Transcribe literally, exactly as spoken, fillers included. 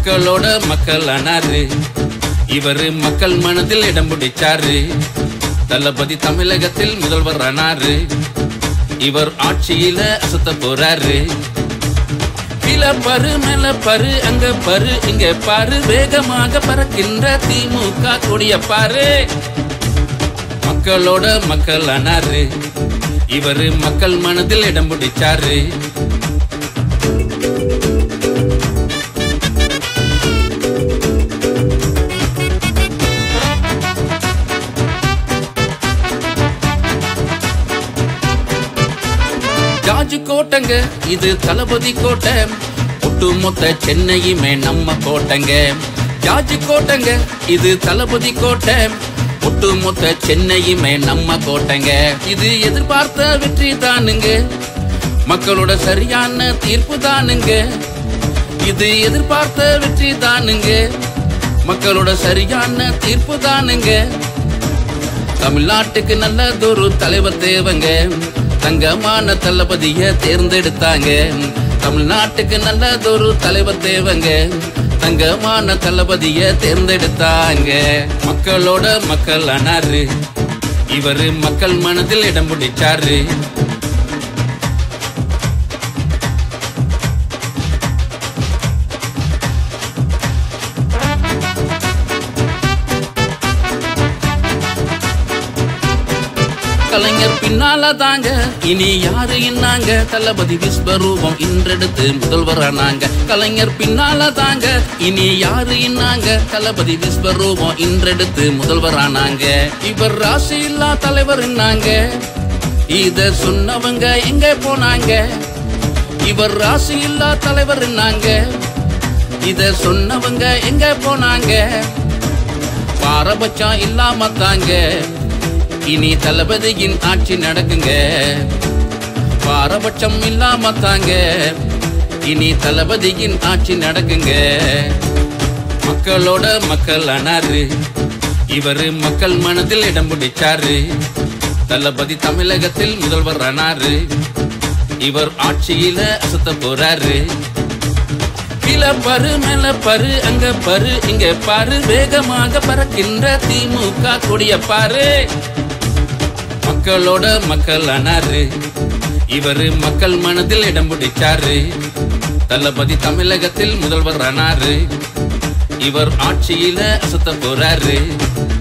மக்களோட மக்கள் ஆனாரு. இவரு மக்கள் மனதில் இடம் பிடிச்சாரு. தளபதி தமிழகத்தில் முதல்வர் ஆனாரு. இவர் ஆட்சியில அசத்த போறாரு. கீழ பரு மேல பரு அங்க பரு இங்க பாரு வேகமாக பறக்கின்ற திமுக கொடிய பாரு. மக்களோட மக்கள் ஆனாரு. இவரு மக்கள் மனதில் இடம் பிடிச்சாரு. ஜார்ஜ் கோட்டைங்க இது தளபதி கோட்டை. ஒட்டுமொத்த சென்னையுமே நம்ம கோட்டைங்க. ஜார்ஜ் கோட்டைங்க இது தளபதி கோட்டை. ஒட்டுமொத்த சென்னையுமே நம்ம கோட்டைங்க. இது எதிர்பார்த்த வெற்றி தானுங்க. மக்களோட சரியான தீர்ப்பு தானுங்க. இது எதிர்பார்த்த வெற்றி தானுங்க. மக்களோட சரியான தீர்ப்பு தானுங்க. தமிழ்நாட்டுக்கு நல்லதொரு தலைவர் தேவங்க. தங்கமான தளபதிய தேர்ந்தெடுத்தாங்க. தமிழ்நாட்டுக்கு நல்லதொரு தலைவர் தேவங்க. தங்கமான தளபதிய தேர்ந்தெடுத்தாங்க. மக்களோட மக்கள் ஆனாரு. இவரு மக்கள் மனதில் இடம் பிடிச்சாரு. கலைஞர் பின்னால தாங்க இனி யாரு இன்னாங்க. தளபதி விஸ்வரூபம் இன்றெடுத்து முதல்வரானாங்க. கலைஞர் பின்னால தாங்க இனி யாரு இன்னாங்க. தளபதி விஸ்வரூபம் இன்றெடுத்து முதல்வரானாங்க. இவர் ராசி இல்லா தலைவர் இன்னாங்க. இத சொன்னவங்க எங்க போனாங்க. இவர் ராசி இல்லா தலைவர் இன்னாங்க. இத சொன்னவங்க எங்க போனாங்க. பாரபட்சம் இல்லாம தாங்க இனி தளபதியின் ஆட்சி நடக்குங்க. பாரபட்சம் இல்லாம தாங்க இனி தளபதியின் ஆட்சி நடக்குங்க. மக்களோட மக்கள் ஆனாரு. இவரு மக்கள் மனதில் இடம் பிடிச்சாரு. தளபதி தமிழகத்தில் முதல்வர் ஆனாரு. இவர் ஆட்சியில அசத்த போறாரு. கீழ பரு மேல பரு அங்க பரு இங்க பாரு வேகமாக பறக்கின்ற திமுக கொடிய பாரு. மக்களோட மக்கள் ஆனாரு. இவரு மக்கள் மனதில் இடம் பிடிச்சாரு. தளபதி தமிழகத்தில் முதல்வர் ஆனாரு. இவர் ஆட்சியில அசத்த போறாரு.